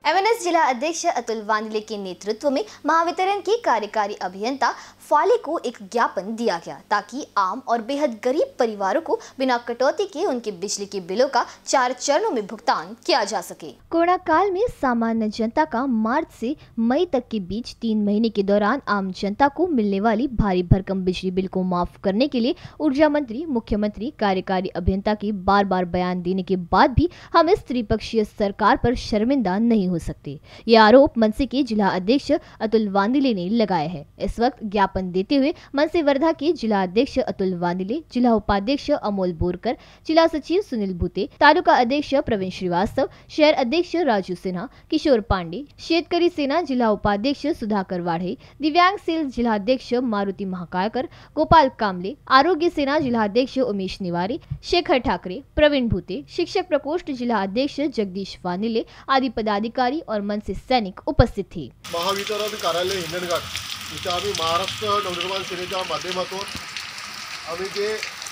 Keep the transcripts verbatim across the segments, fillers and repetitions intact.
M N S जिला अध्यक्ष अतुल वांदले के नेतृत्व में महावितरण के कार्यकारी अभियंता फाले को एक ज्ञापन दिया गया ताकि आम और बेहद गरीब परिवारों को बिना कटौती के उनके बिजली के बिलों का चार चरणों में भुगतान किया जा सके। कोरोना काल में सामान्य जनता का मार्च से मई तक के बीच तीन महीने के दौरान आम जनता को मिलने वाली भारी भरकम बिजली बिल को माफ करने के लिए ऊर्जा मंत्री, मुख्यमंत्री, कार्यकारी अभियंता के बार बार बयान देने के बाद भी हम इस त्रिपक्षीय सरकार पर शर्मिंदा नहीं हो सकते। ये आरोप मनसे के जिला अध्यक्ष अतुल वांदले ने लगाया है। इस वक्त ज्ञापन देते हुए मनसे वर्धा के जिला अध्यक्ष अतुल वांदले, जिला उपाध्यक्ष अमोल बोरकर, जिला सचिव सुनील भूते, तालुका अध्यक्ष प्रवीण श्रीवास्तव, शहर अध्यक्ष राजू सिन्हा, किशोर पांडे, शेतकरी सेना जिला उपाध्यक्ष सुधाकर वाढ़े, दिव्यांग सेल जिला अध्यक्ष मारुति महाकायकर, गोपाल कामले, आरोग्य सेना जिला अध्यक्ष उमेश निवारे, शेखर ठाकरे, प्रवीण भूते, शिक्षक प्रकोष्ठ जिला अध्यक्ष जगदीश वानिले आदि पदाधिकारी और मनसे सैनिक उपस्थित थे। महावितरण कार्यालय हिंगणघाट इथे आम्ही महाराष्ट्र नवनिर्माण सेनेच्या माध्यमातून आम्ही जे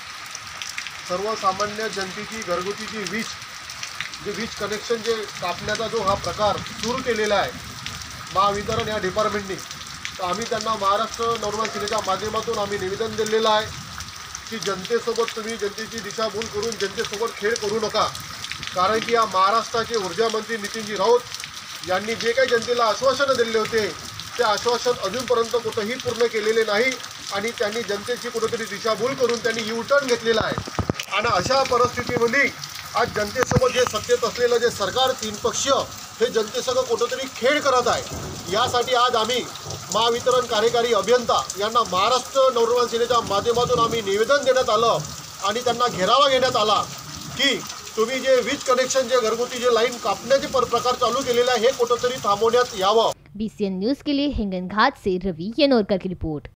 सर्वसामान्य जनतेची घरगुती जी वीज जे वीज कनेक्शन जे कापण्याचा जो हा प्रकार सुरू केलेला आहे महावितरण या डिपार्टमेंटनी, तर आम्ही त्यांना महाराष्ट्र नवनिर्माण सेनेच्या माध्यमातून आम्ही निवेदन दिलेलं आहे की जनतेसोबत तुम्ही जनतेची दिशाभूल करून जनतेसोबत खेळ करू नका। कारण की या महाराष्ट्राचे ऊर्जा मंत्री नितीनजी राऊत यांनी जे काही जनतेला आश्वासन दिले होते ते आश्वासन अजूनपर्यंत कुठेही पूर्ण केलेले नाही आणि त्यांनी जनतेची कुठेतरी दिशाभूल करून त्यांनी यू टर्न घेतलेला आहे। आणि अशा परिस्थितीमध्ये आज जनतेसोबत जे सत्तेत असलेलं जे सरकार तीन पक्षीय हे जनतेसंग कुठेतरी खेळ करत आहे। यासाठी आज आम्ही महावितरण कार्यकारी अभियंता यांना महाराष्ट्र नवनिर्माण सेनेच्या माध्यमातून आम्ही निवेदन देण्यात आलं आणि त्यांना घेरावा घेण्यात आला की तुम्ही जे वीज कनेक्शन जे घरगुती जे लाईन कापण्याचे प्रकार चालू केलेले आहे हे कुठेतरी थांबवण्यात यावं। बी सी एन न्यूज के लिए हिंगणघाट से रवि येनोरकर की रिपोर्ट।